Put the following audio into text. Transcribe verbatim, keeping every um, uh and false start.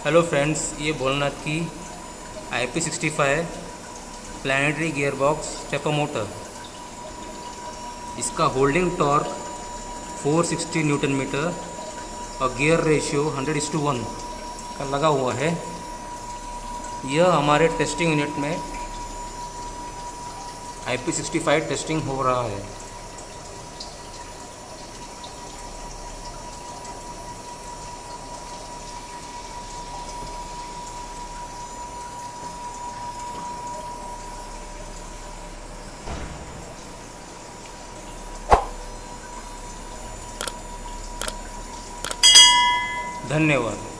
Hello friends, ये भोलानाथ की I P sixty five planetary gear box stepper motor. इसका holding torque four sixty newton meter और gear ratio hundred is to one का लगा हुआ है। यह हमारे टेस्टिंग यूनिट में I P sixty five testing हो रहा है। धन्यवाद।